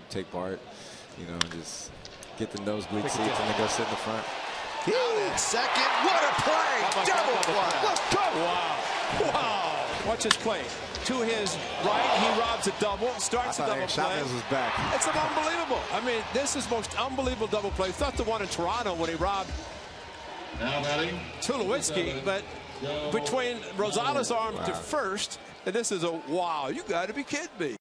take part, you know, and just get the nosebleed seats and then go sit in the front. Out at second. What a play! Double play! Let's go! Wow! Wow! Watch this play. To his right, he robs a double, starts a double play. Chapman was back. It's unbelievable. I mean, this is the most unbelievable double play. It's not the one in Toronto when he robbed Tulowitzki, but between Rosales' arm to first, and this is a wow. You got to be kidding me.